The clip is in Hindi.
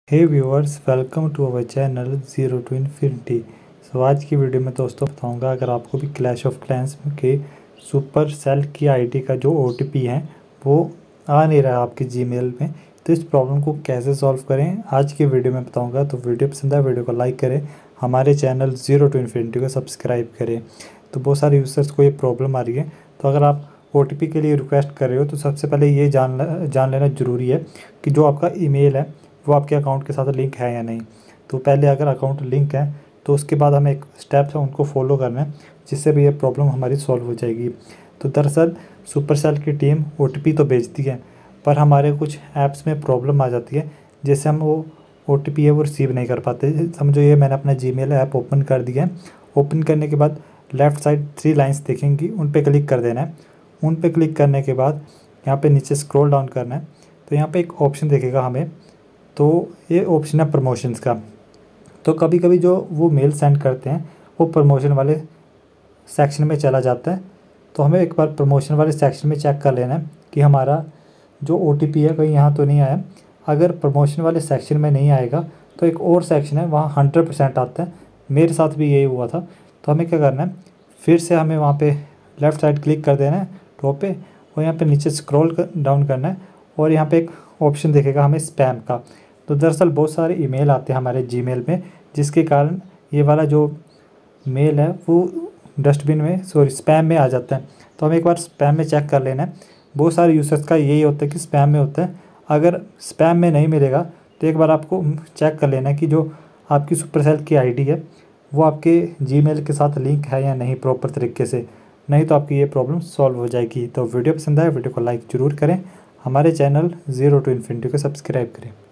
Hey viewers, welcome to our channel zero to infinity. So आज की वीडियो में दोस्तों बताऊंगा, अगर आपको भी क्लैश ऑफ क्लैंस के सुपर सेल की आईडी का जो ओटीपी है वो आ नहीं रहा आपके जीमेल में, तो इस प्रॉब्लम को कैसे सॉल्व करें आज की वीडियो में बताऊंगा। तो वीडियो पसंद आए वीडियो को लाइक करें, हमारे चैनल ज़ीरो टू इन्फिनिटी को सब्सक्राइब करें। तो बहुत सारे यूज़र्स को ये प्रॉब्लम आ रही है। तो अगर आप ओटीपी के लिए रिक्वेस्ट कर रहे हो तो सबसे पहले ये जान लेना ज़रूरी है कि जो आपका ईमेल है वो आपके अकाउंट के साथ लिंक है या नहीं। तो पहले अगर अकाउंट लिंक है तो उसके बाद हमें एक स्टेप्स है उनको फॉलो करना है, जिससे भी ये प्रॉब्लम हमारी सॉल्व हो जाएगी। तो दरअसल सुपरसेल की टीम ओटीपी तो भेजती है, पर हमारे कुछ ऐप्स में प्रॉब्लम आ जाती है, जैसे हम वो ओटीपी है वो रिसीव नहीं कर पाते। समझो ये मैंने अपना जीमेल ऐप ओपन कर दिया है। ओपन करने के बाद लेफ़्ट साइड 3 लाइन्स दिखेंगी, उन पर क्लिक कर देना है। उन पर क्लिक करने के बाद यहाँ पे नीचे स्क्रॉल डाउन करना है, तो यहाँ पे एक ऑप्शन दिखेगा हमें, तो ये ऑप्शन है प्रमोशंस का। तो कभी कभी जो वो मेल सेंड करते हैं वो प्रमोशन वाले सेक्शन में चला जाता है, तो हमें एक बार प्रमोशन वाले सेक्शन में चेक कर लेना है कि हमारा जो ओटीपी है कहीं यहाँ तो नहीं आया। अगर प्रमोशन वाले सेक्शन में नहीं आएगा तो एक और सेक्शन है, वहाँ 100% आता है। मेरे साथ भी यही हुआ था। तो हमें क्या करना है, फिर से हमें वहाँ पे लेफ़्ट साइड क्लिक कर देना है टॉप पे, और यहाँ पे नीचे स्क्रॉल डाउन करना है, और यहाँ पे एक ऑप्शन दिखेगा हमें स्पैम का। तो दरअसल बहुत सारे ईमेल आते हैं हमारे जीमेल में, जिसके कारण ये वाला जो मेल है वो डस्टबिन में स्पैम में आ जाता है। तो हमें एक बार स्पैम में चेक कर लेना है। बहुत सारे यूज़र्स का यही होता है कि स्पैम में होता है। अगर स्पैम में नहीं मिलेगा तो एक बार आपको चेक कर लेना है कि जो आपकी सुपरसेल की आईडी है वो आपके जीमेल के साथ लिंक है या नहीं प्रॉपर तरीके से, नहीं तो आपकी ये प्रॉब्लम सॉल्व हो जाएगी। तो वीडियो पसंद आए वीडियो को लाइक ज़रूर करें, हमारे चैनल ज़ीरो टू इन्फिनिटी को सब्सक्राइब करें।